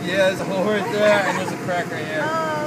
Yeah, there's a hole right there, and there's a crack right here.